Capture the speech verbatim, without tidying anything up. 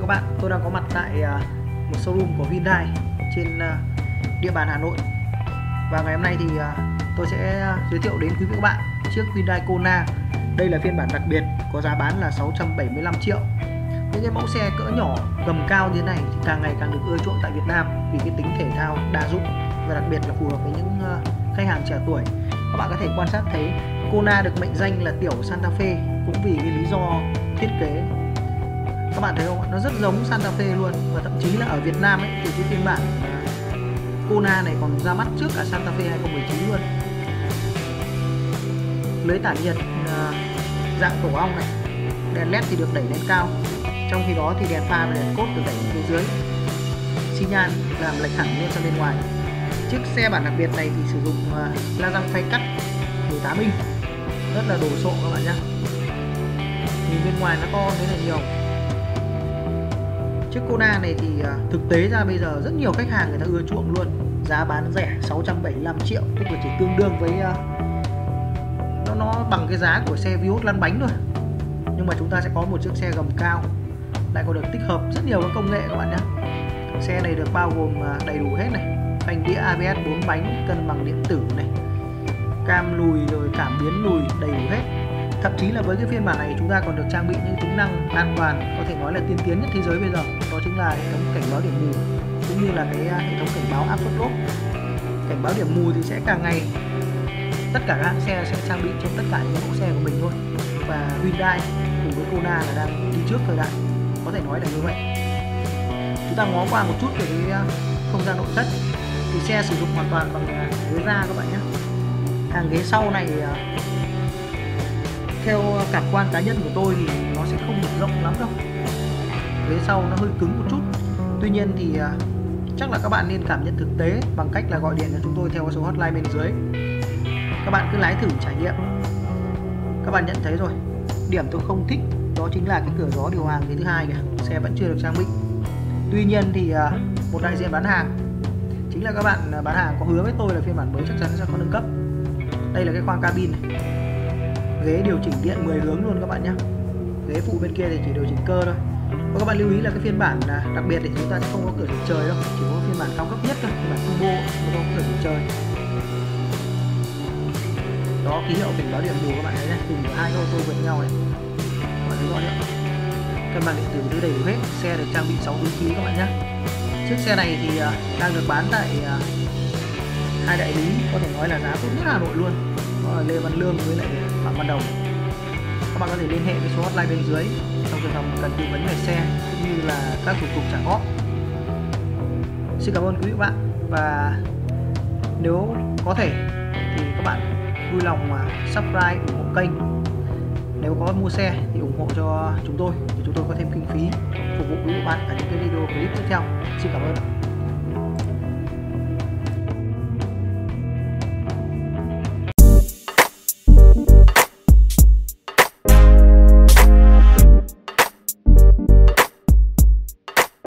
bạn, tôi đang có mặt tại một showroom của Hyundai trên địa bàn Hà Nội. Và ngày hôm nay thì tôi sẽ giới thiệu đến quý vị các bạn chiếc Hyundai Kona. Đây là phiên bản đặc biệt có giá bán là sáu trăm bảy mươi lăm triệu. Những cái mẫu xe cỡ nhỏ gầm cao như thế này thì càng ngày càng được ưa chuộng tại Việt Nam vì cái tính thể thao đa dụng và đặc biệt là phù hợp với những khách hàng trẻ tuổi. Các bạn có thể quan sát thấy Kona được mệnh danh là tiểu Santa Fe cũng vì cái lý do thiết kế. Các bạn thấy không? Nó rất giống Santa Fe luôn, và thậm chí là ở Việt Nam ấy, thì cái phiên bản Kona này còn ra mắt trước cả Santa Fe hai không một chín luôn. Lưới tản nhiệt dạng tổ ong này, đèn led thì được đẩy lên cao, trong khi đó thì đèn pha và đèn cốt được đẩy lên phía dưới, xi nhan làm lệch hẳn lên sang bên ngoài. Chiếc xe bản đặc biệt này thì sử dụng la răng phay cắt mười tám inch, rất là đồ sộ các bạn nhé. Nhìn bên ngoài nó to thế là nhiều. Chiếc Kona này thì thực tế ra bây giờ rất nhiều khách hàng người ta ưa chuộng luôn. Giá bán rẻ sáu trăm bảy mươi lăm triệu, tức là chỉ tương đương với nó nó bằng cái giá của xe Vios lăn bánh thôi. Nhưng mà chúng ta sẽ có một chiếc xe gầm cao, lại còn được tích hợp rất nhiều các công nghệ các bạn nhé. Xe này được bao gồm đầy đủ hết này, phanh đĩa a bê ét bốn bánh, cân bằng điện tử này, cam lùi rồi cảm biến lùi đầy đủ hết. Thậm chí là với cái phiên bản này chúng ta còn được trang bị những tính năng an toàn có thể nói là tiên tiến nhất thế giới bây giờ, đó chính là hệ thống cảnh báo điểm mù cũng như là cái hệ thống cảnh báo áp suất lốp. Cảnh báo điểm mù thì sẽ càng ngày tất cả các hãng xe sẽ trang bị trên tất cả những mẫu xe của mình thôi, và Hyundai cùng với Kona là đang đi trước thời đại, có thể nói là như vậy. Chúng ta ngó qua một chút về cái không gian nội thất thì xe sử dụng hoàn toàn bằng ghế da các bạn nhé. Hàng ghế sau này theo cảm quan cá nhân của tôi thì nó sẽ không được rộng lắm đâu, ghế sau nó hơi cứng một chút. Tuy nhiên thì chắc là các bạn nên cảm nhận thực tế bằng cách là gọi điện cho chúng tôi theo số hotline bên dưới. Các bạn cứ lái thử trải nghiệm. Các bạn nhận thấy rồi, điểm tôi không thích đó chính là cái cửa gió điều hòa ghế thứ hai kìa, xe vẫn chưa được trang bị. Tuy nhiên thì một đại diện bán hàng, chính là các bạn bán hàng có hứa với tôi là phiên bản mới chắc chắn sẽ có nâng cấp. Đây là cái khoang cabin này, ghế điều chỉnh điện mười hướng luôn các bạn nhé. Ghế phụ bên kia thì chỉ điều chỉnh cơ thôi. Và các bạn lưu ý là cái phiên bản đặc biệt thì chúng ta sẽ không có cửa sổ trời đâu, chỉ có phiên bản cao cấp nhất thôi, phiên bản turbo mới có cửa sổ trời. Đó, ký hiệu cảnh báo điểm mù các bạn thấy này, cùng hai ô tô vượt nhau này, các bạn thấy rõ chưa? Cân bằng điện tử thứ đầy đủ hết. Xe được trang bị sáu túi khí các bạn nhé. Chiếc xe này thì đang được bán tại hai đại lý có thể nói là giá tốt nhất Hà Nội luôn, đó là Lê Văn Lương với lại Phạm Văn Đồng. Các bạn có thể liên hệ với số hotline bên dưới trong trường hợp cần tư vấn về xe cũng như là các thủ tục trả góp. Xin cảm ơn quý vị và bạn, và nếu có thể thì các bạn vui lòng subscribe ủng hộ kênh. Nếu có mua xe thì ủng hộ cho chúng tôi để chúng tôi có thêm kinh phí phục vụ quý vị và bạn ở những cái video clip tiếp theo. Xin cảm ơn.